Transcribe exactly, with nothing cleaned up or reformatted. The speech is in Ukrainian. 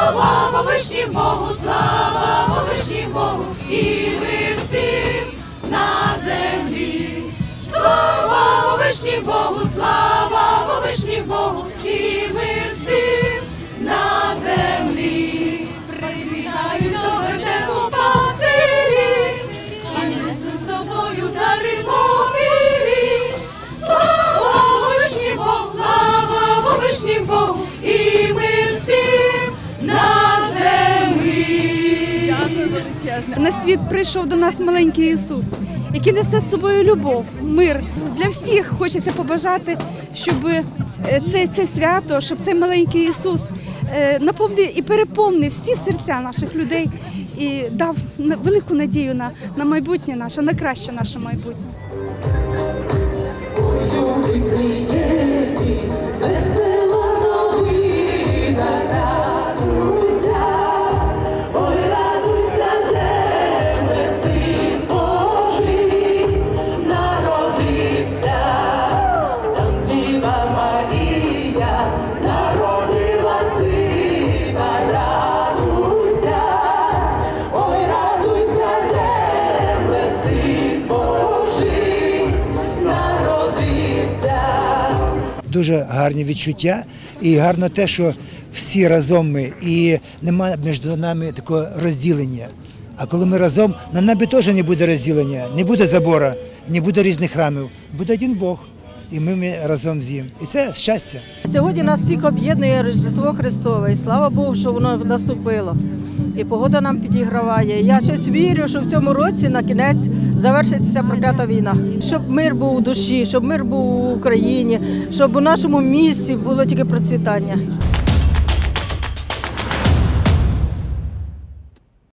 Слава Вовишній Богу, слава Вовишній Богу, і мир всім на землі. Слава Вовишній Богу, слава Вовишній Богу, і мир всім на землі. Прибігають до вертепу пастирі, і несуть з собою дари Богові. Слава Вовишній Богу, слава Вовишній Богу, і мир всім на землі. На світ прийшов до нас маленький Ісус, який несе з собою любов, мир. Для всіх хочеться побажати, щоб це, це свято, щоб цей маленький Ісус наповнив і переповнив всі серця наших людей і дав велику надію на, на майбутнє наше, на краще наше майбутнє. Дуже гарні відчуття і гарно те, що всі разом ми і немає між нами такого розділення. А коли ми разом, на небі теж не буде розділення, не буде забора, не буде різних храмів, буде один Бог. І ми, ми разом з ним. І це щастя. Сьогодні нас всіх об'єднує Рождество Христове. І слава Богу, що воно наступило. І погода нам підіграває. Я щось вірю, що в цьому році на кінець завершиться ця проклята війна. Щоб мир був у душі, щоб мир був в Україні, щоб у нашому місті було тільки процвітання.